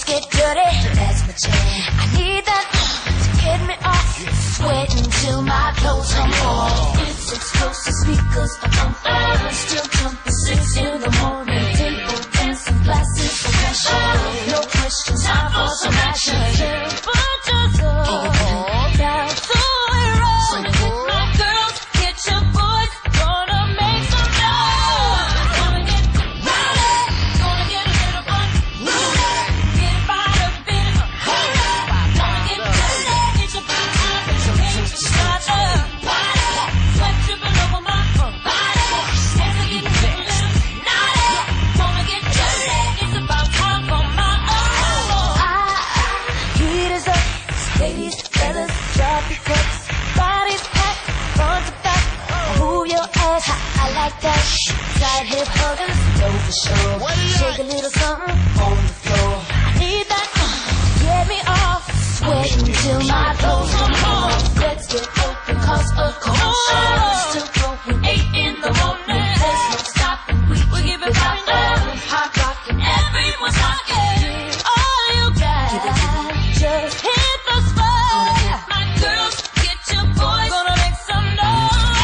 get dirty. That's my jam. I need that to get me off. Sweating till my clothes come off. It's explosive speakers up on fire. Still jumping 6 in the morning. Table dancing, glasses of pressure. No questions, time for some action. Temperatures go down to zero. My girls, get your boys, gonna make some noise. Gonna get rowdy, gonna get a little fun. Get fired up in it. Gonna get dirty. It's about time that you came to start the party. Sweat dripping over my body. Hands are getting a little naughty. Gonna get dirty. It's about time for my heat is up. Ladies, fellas, drop your cups. Bodies packed, front to back. Move your ass, I like that. Side hip huggers, know for sure. Shake a little something on the floor. I need that, get me off. Sweating till my clothes come off. Let's get open, cause a cold shower. Still going 8 in the morning. There's no stopping, we give it power. Hot rockin', everyone's rockin'. All you got, just hit the spot. My girls, get your boys, gonna make some noise.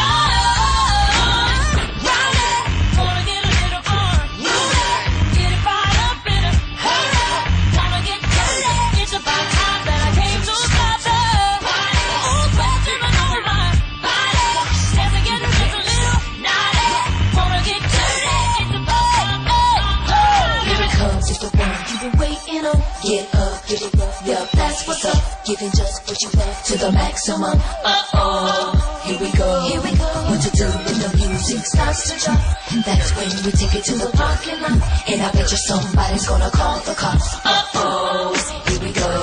Rowdy, gonna get a little fun. Get it fired up in a hurry. Gonna get dirty. It's about time that I came to stop the party. Ooh, sweat dripping over my body. As I get just a little naughty. Gonna get dirty. It's about time. Here it comes, it's the one you've been waiting on. Get up, get it rough, yup, that's what's up. Giving just what you love to the maximum. Here we go. What to do when the music starts to jump? That's when we take it to the parking lot. And I bet you somebody's gonna call the cops. Here we go.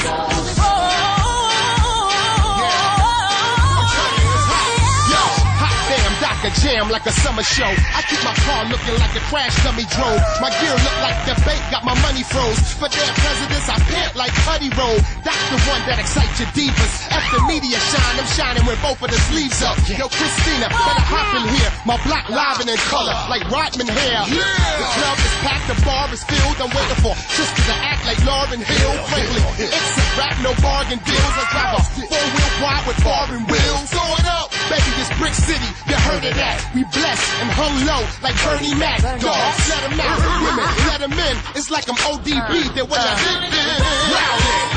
A jam like a summer show. I keep my car looking like a crash dummy drove. My gear look like the bank got my money froze. For their presidents, I pant like Putty Roll. That's the one that excites your divas. After media shine, I'm shining with both of the sleeves up. Yo, Christina, better hop in here. My block live and in color, like Rodman hair. The club is packed, the bar is filled. I'm waiting for sisters to act like Lauryn Hill. Frankly, it's a rap, no bargain deals. I drive a 4-wheel wide with foreign wheels. Throw it up, baby, this Brick City, you heard it. We blessed and hung low like Bernie Mac. Dogs, let them out. Women, let them in. It's like I'm ODB. That when I hit them,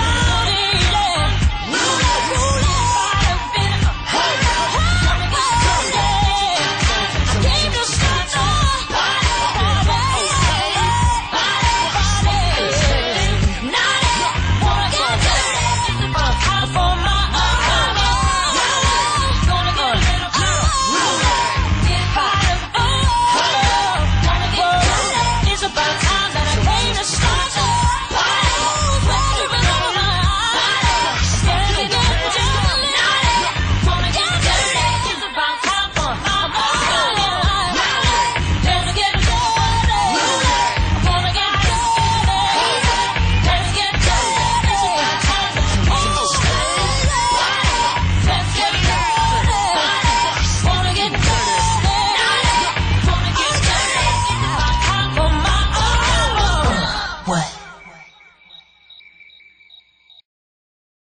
what?